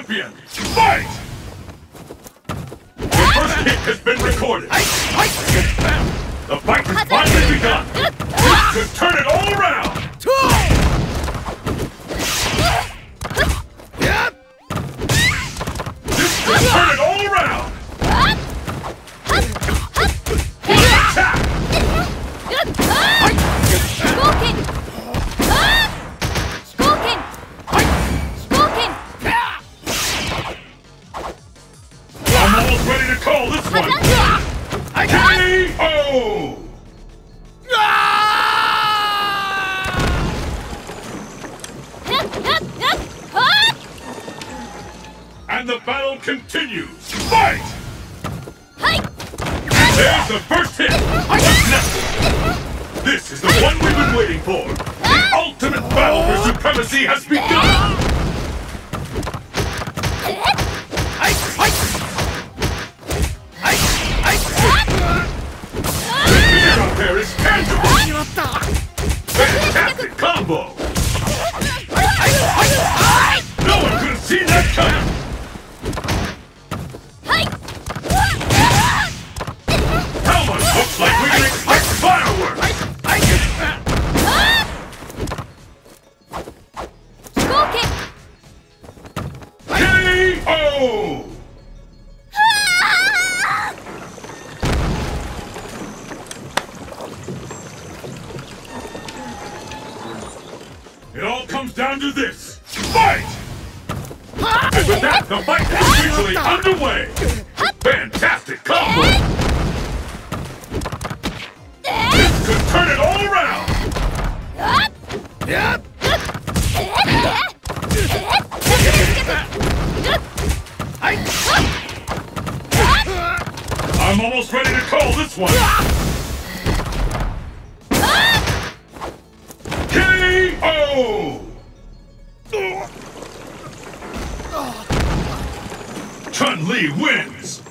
champion! Fight! Your first hit has been recorded. The fight has finally begun. This could turn it all around. This could turn it all around. Attack! I'm almost ready to call this one. KO! And the battle continues. Fight! There's the first hit. What's next? This is the one we've been waiting for. The ultimate battle for supremacy has begun. Up there is tangible! Fantastic combo! No one could have seen that coming! Helmut looks like we can expect fireworks! KO! It all comes down to this. Fight! And with that, the fight is officially underway. Fantastic combo! This could turn it all around. I'm almost ready to call this one. KO! Chun-Li wins!